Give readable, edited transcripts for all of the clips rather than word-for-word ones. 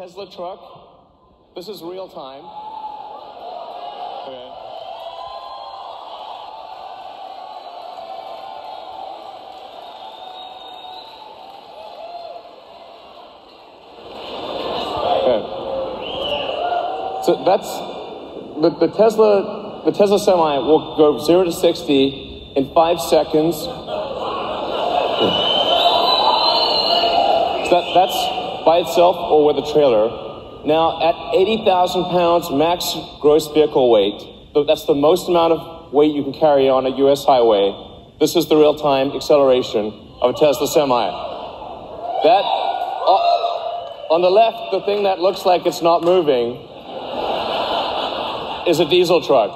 Tesla truck. This is real time. Okay. So that's the Tesla Semi will go 0 to 60 in 5 seconds. So that's by itself or with a trailer. Now at 80,000 pounds max gross vehicle weight, that's the most amount of weight you can carry on a U.S. highway. This is the real-time acceleration of a Tesla Semi. That on the left, the thing that looks like it's not moving is a diesel truck.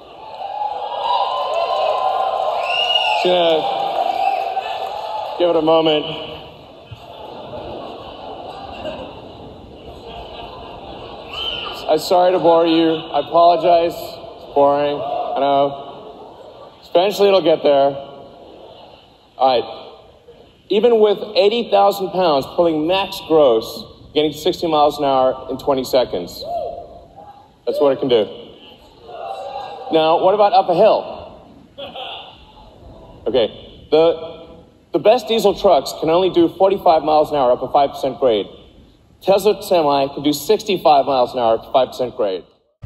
Just gonna give it a moment. I'm sorry to bore you. I apologize. It's boring. I know. Eventually it'll get there. All right. Even with 80,000 pounds pulling max gross, getting 60 miles an hour in 20 seconds. That's what it can do. Now, what about up a hill? Okay, the best diesel trucks can only do 45 miles an hour up a 5% grade. Tesla Semi can do 65 miles an hour up to 5% grade.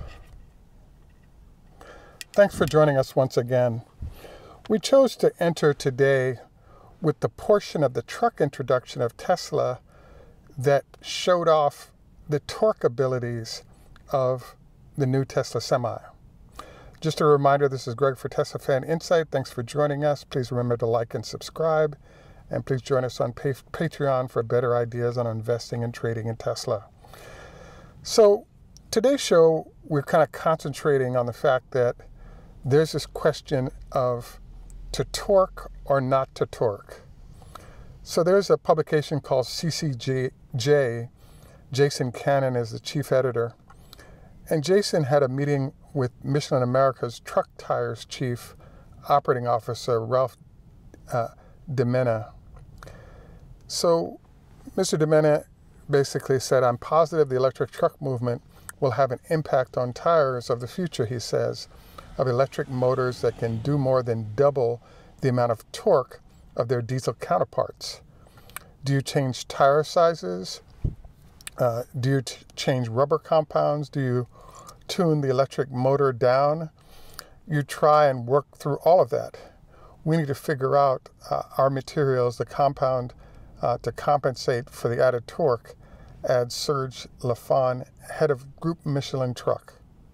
Thanks for joining us once again. We chose to enter today with the portion of the truck introduction of Tesla that showed off the torque abilities of the new Tesla Semi. Just a reminder, this is Greg for Tesla Fan Insight. Thanks for joining us. Please remember to like and subscribe. And please join us on Patreon for better ideas on investing and trading in Tesla. So today's show, we're kind of concentrating on the fact that there's this question of to torque or not to torque. So there's a publication called CCJ. Jason Cannon is the chief editor. And Jason had a meeting with Michelin America's truck tires chief operating officer, Ralph DeMena. So Mr. DeMena basically said, I'm positive the electric truck movement will have an impact on tires of the future, he says, of electric motors that can do more than double the amount of torque of their diesel counterparts. Do you change tire sizes? Do you change rubber compounds? Do you tune the electric motor down? You try and work through all of that. We need to figure out our materials, the compound, to compensate for the added torque, adds Serge Lafon, head of Group Michelin Truck.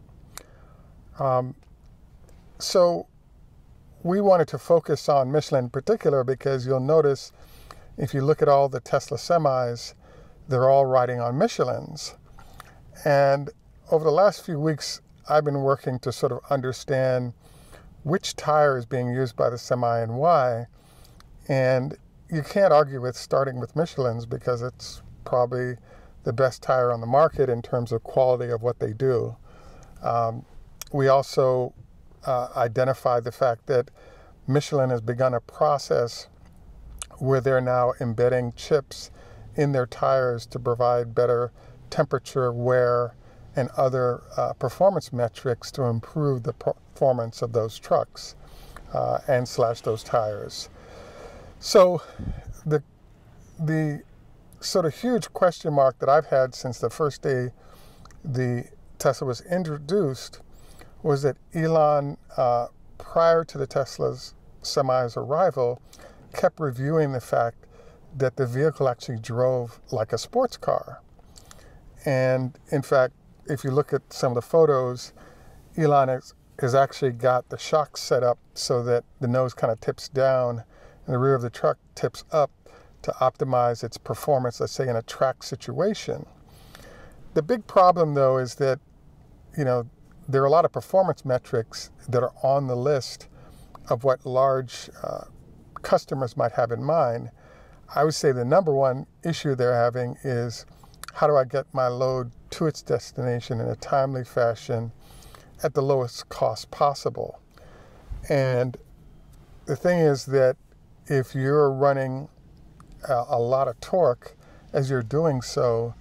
So we wanted to focus on Michelin in particular because you'll notice if you look at all the Tesla semis, they're all riding on Michelins. And over the last few weeks, I've been working to sort of understand which tire is being used by the Semi and why. And you can't argue with starting with Michelin's because it's probably the best tire on the market in terms of quality of what they do. We also identified the fact that Michelin has begun a process where they're now embedding chips in their tires to provide better temperature, wear, and other performance metrics to improve the performance of those trucks and / those tires. So the sort of huge question mark that I've had since the first day the Tesla was introduced was that Elon, prior to the Tesla's Semi's arrival, kept reviewing the fact that the vehicle actually drove like a sports car. And in fact, if you look at some of the photos, Elon has actually got the shocks set up so that the nose kind of tips down and the rear of the truck tips up to optimize its performance, let's say in a track situation. The big problem though is that, you know, there are a lot of performance metrics that are on the list of what large customers might have in mind. I would say the number one issue they're having is how do I get my load to its destination in a timely fashion at the lowest cost possible. And the thing is that if you're running a lot of torque as you're doing so,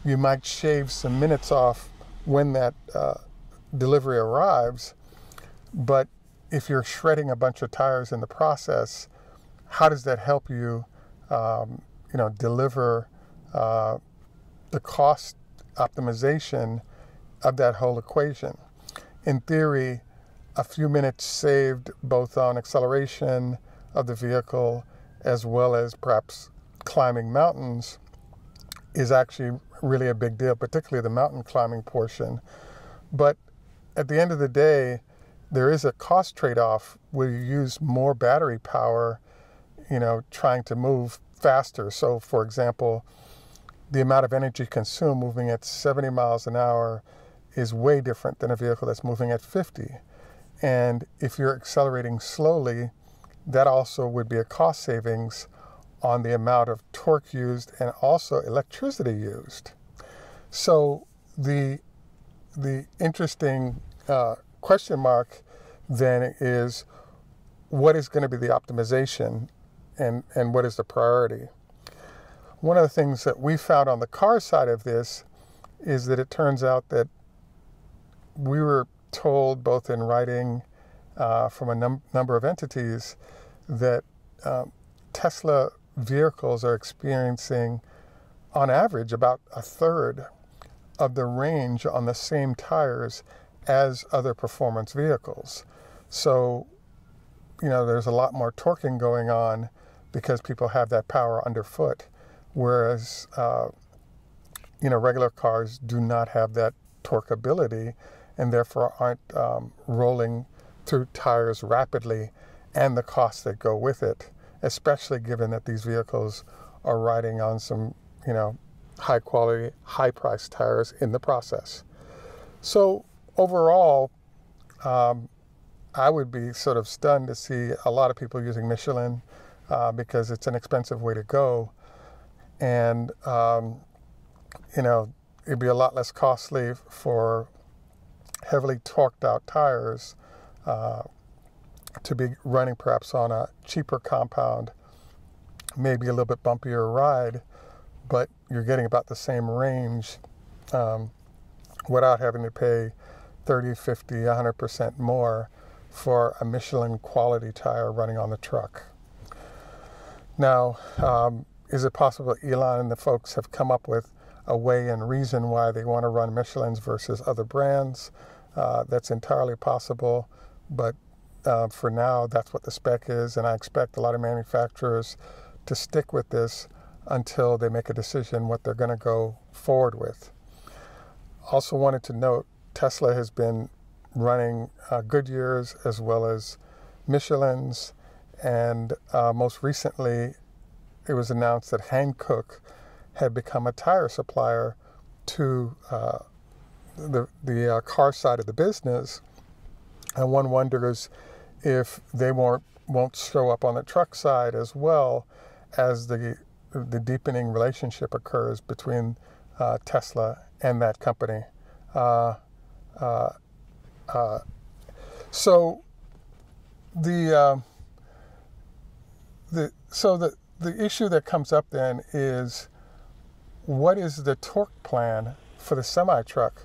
you might shave some minutes off when that delivery arrives, but if you're shredding a bunch of tires in the process, how does that help you, deliver the cost optimization of that whole equation? In theory, a few minutes saved both on acceleration of the vehicle as well as perhaps climbing mountains is actually really a big deal, particularly the mountain climbing portion. But at the end of the day, there is a cost trade-off where you use more battery power, trying to move faster. So, for example, the amount of energy consumed moving at 70 miles an hour is way different than a vehicle that's moving at 50. And if you're accelerating slowly, that also would be a cost savings on the amount of torque used and also electricity used. So the interesting question mark then is, what is going to be the optimization and what is the priority? One of the things that we found on the car side of this is that it turns out that we were told both in writing from a number of entities that Tesla vehicles are experiencing on average about a third of the range on the same tires as other performance vehicles. So, there's a lot more torquing going on because people have that power underfoot, whereas, regular cars do not have that torque ability and therefore aren't rolling through tires rapidly and the costs that go with it, especially given that these vehicles are riding on some, high quality, high priced tires in the process. So overall, I would be sort of stunned to see a lot of people using Michelin because it's an expensive way to go. And, it'd be a lot less costly for heavily torqued out tires to be running perhaps on a cheaper compound, maybe a little bit bumpier ride, but you're getting about the same range without having to pay 30, 50, 100% more for a Michelin quality tire running on the truck. Now, is it possible Elon and the folks have come up with a way and reason why they want to run Michelins versus other brands? That's entirely possible, but for now, that's what the spec is, and I expect a lot of manufacturers to stick with this until they make a decision what they're going to go forward with. Also wanted to note, Tesla has been running Goodyears as well as Michelins, and most recently it was announced that Hankook had become a tire supplier to the car side of the business, and one wonders if they won't show up on the truck side as well as the deepening relationship occurs between Tesla and that company. So the issue that comes up then is, what is the torque plan for the semi-truck?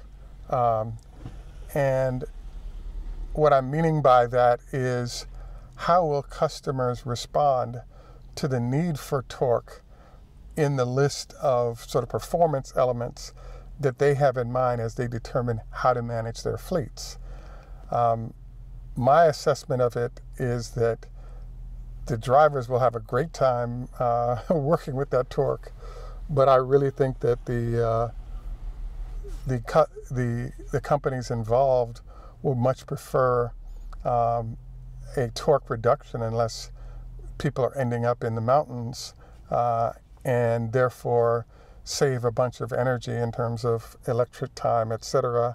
And what I'm meaning by that is, how will customers respond to the need for torque in the list of sort of performance elements that they have in mind as they determine how to manage their fleets? My assessment of it is that the drivers will have a great time working with that torque, but I really think that the companies involved will much prefer a torque reduction unless people are ending up in the mountains and therefore save a bunch of energy in terms of electric time, etc.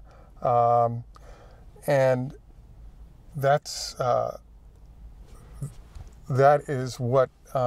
And that is what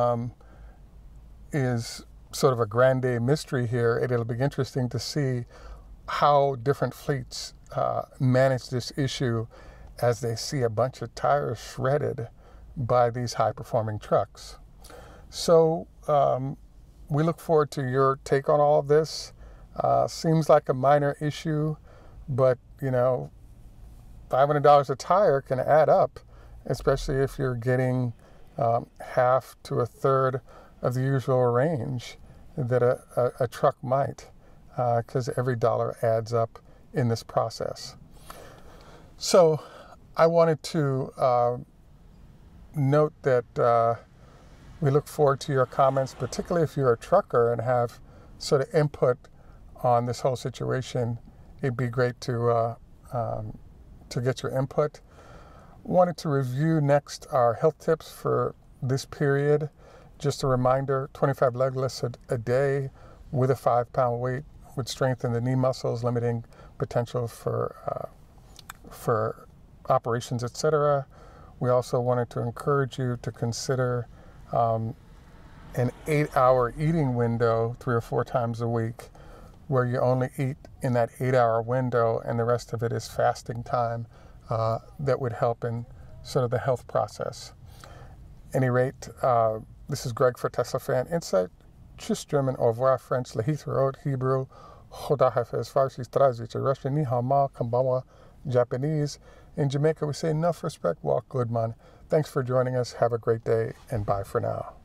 is sort of a grande mystery here. It'll be interesting to see how different fleets manage this issue as they see a bunch of tires shredded by these high-performing trucks. So we look forward to your take on all of this. Seems like a minor issue, but you know, $500 a tire can add up, especially if you're getting half to a third of the usual range that a truck might, because every dollar adds up in this process. So I wanted to note that we look forward to your comments, particularly if you're a trucker and have sort of input on this whole situation. It'd be great to get your input. Wanted to review next our health tips for this period. Just a reminder, 25 leg lifts a day with a 5-pound weight would strengthen the knee muscles, limiting potential for operations, etc. We also wanted to encourage you to consider an 8-hour eating window 3 or 4 times a week, where you only eat in that 8-hour window and the rest of it is fasting time. That would help in sort of the health process. Any rate, this is Greg for Tesla Fan Insight. Tschüss German, au revoir French, Lahith Road, Hebrew, Choda Hafez, Farsi, Strazic, Russian, Ni Hao Ma, Kambawa, Japanese. In Jamaica, we say enough respect, walk good man. Thanks for joining us. Have a great day, and bye for now.